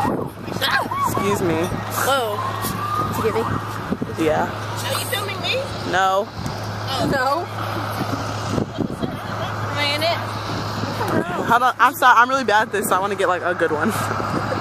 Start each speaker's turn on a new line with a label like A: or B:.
A: Excuse me.
B: Whoa. Did you get me?
A: Yeah.
B: Are you filming me?
A: No.
B: Oh. No. Am I in it?
A: Hold on. I'm sorry. I'm really bad at this, so I want to get like a good one.